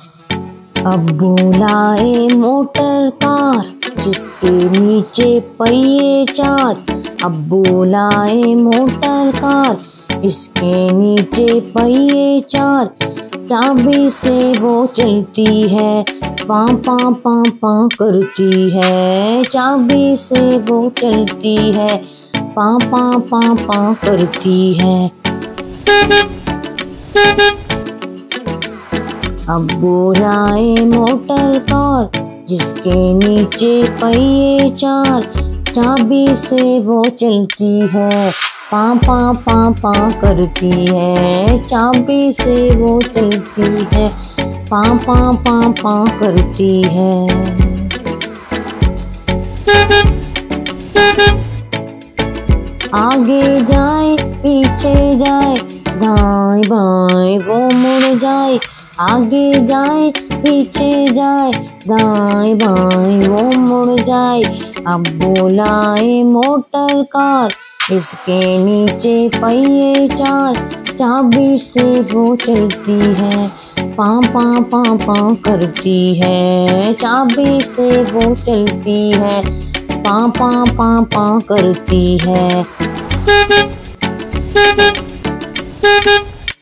अब्बू लाए motor car जिसके नीचे पहिए चार। अब्बू लाए मोटर कार इसके नीचे पहिए चार। चाबी से वो चलती है, पाँ पाँ पाँ पाँ करती है। चाबी से वो चलती है, पाँ पाँ पाँ पाँ करती है। अब्बू लाए मोटर कार जिसके नीचे पहिए चार। चाबी से वो चलती है, पाँ पाँ पाँ पाँ करती है। चाबी से वो चलती है, पाँ पाँ पाँ पाँ करती है। आगे जाए पीछे जाए, दाएं बाएं वो मुड़ जाए। आगे जाए पीछे जाए, दाएं बाएं वो मुड़ जाए। अब्बू लाए मोटर कार इसके नीचे पहिए चार। चाबी से वो चलती है, पाँ पाँ पाँ पाँ करती है। चाबी से वो चलती है, पाँ पाँ पाँ पाँ करती है।